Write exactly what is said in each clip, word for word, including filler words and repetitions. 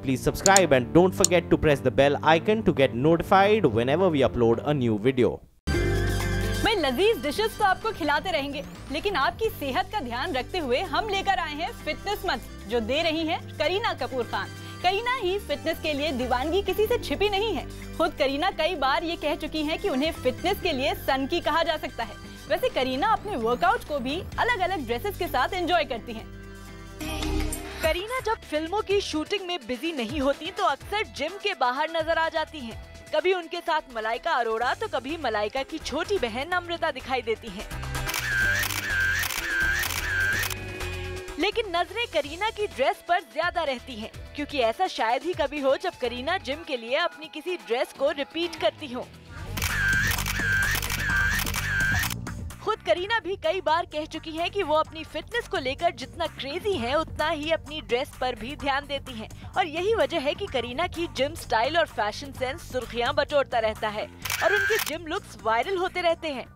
please subscribe and don't forget to press the bell icon to get notified whenever we upload a new video. भाई लजीज dishes तो आपको खिलाते रहेंगे, लेकिन आपकी सेहत का ध्यान रखते हुए हम लेकर आए हैं फिटनेस मंथ जो दे रही हैं करीना कपूर खान। करीना ही फिटनेस के लिए दीवानगी किसी से छिपी नहीं है। खुद करीना कई बार ये कह चुकी हैं कि उन्हें फिटनेस के लिए सन की कहा जा सकता है। वैसे करीना अपने वर्कआउट को भी अलग अलग ड्रेसेस के साथ एंजॉय करती हैं। करीना जब फिल्मों की शूटिंग में बिजी नहीं होती तो अक्सर जिम के बाहर नजर आ जाती हैं। कभी उनके साथ मलाइका अरोड़ा तो कभी मलाइका की छोटी बहन अमृता दिखाई देती हैं। लेकिन नजरें करीना की ड्रेस पर ज्यादा रहती हैं, क्योंकि ऐसा शायद ही कभी हो जब करीना जिम के लिए अपनी किसी ड्रेस को रिपीट करती हो। खुद करीना भी कई बार कह चुकी हैं कि वो अपनी फिटनेस को लेकर जितना क्रेजी हैं, उतना ही अपनी ड्रेस पर भी ध्यान देती हैं। और यही वजह है कि करीना की जिम स्टाइल और फैशन सेंस सुर्खियां बटोरता रहता है और उनके जिम लुक्स वायरल होते रहते हैं।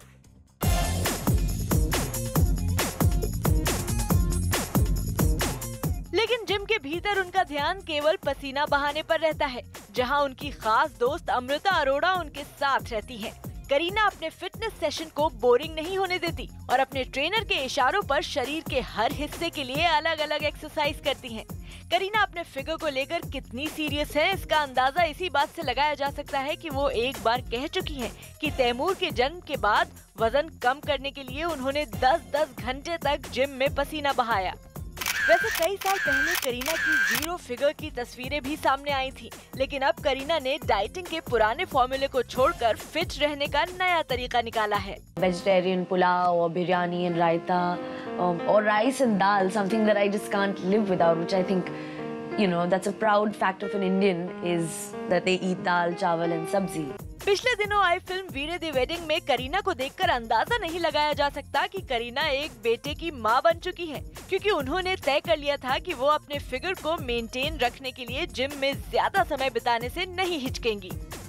लेकिन जिम के भीतर उनका ध्यान केवल पसीना बहाने पर रहता है, जहां उनकी खास दोस्त अमृता अरोड़ा उनके साथ रहती हैं। करीना अपने फिटनेस सेशन को बोरिंग नहीं होने देती और अपने ट्रेनर के इशारों पर शरीर के हर हिस्से के लिए अलग अलग एक्सरसाइज करती हैं। करीना अपने फिगर को लेकर कितनी सीरियस है, इसका अंदाजा इसी बात से लगाया जा सकता है कि वो एक बार कह चुकी हैं कि तैमूर के जन्म के बाद वजन कम करने के लिए उन्होंने दस दस घंटे तक जिम में पसीना बहाया। वैसे कई साल पहले करीना की जीरो फिगर की तस्वीरें भी सामने आई थी, लेकिन अब करीना ने डाइटिंग के पुराने फॉर्मूले को छोड़कर फिट रहने का नया तरीका निकाला है। वेजिटेरियन पुलाव और बिरयानी एंड रायता और rice and dal, something that I just can't live without, which I think, you know, that's a proud fact of an Indian is that they eat dal, चावल and सब्जी। पिछले दिनों आई फिल्म वीरे दी वेडिंग में करीना को देखकर अंदाजा नहीं लगाया जा सकता कि करीना एक बेटे की मां बन चुकी है, क्योंकि उन्होंने तय कर लिया था कि वो अपने फिगर को मेंटेन रखने के लिए जिम में ज्यादा समय बिताने से नहीं हिचकेंगी।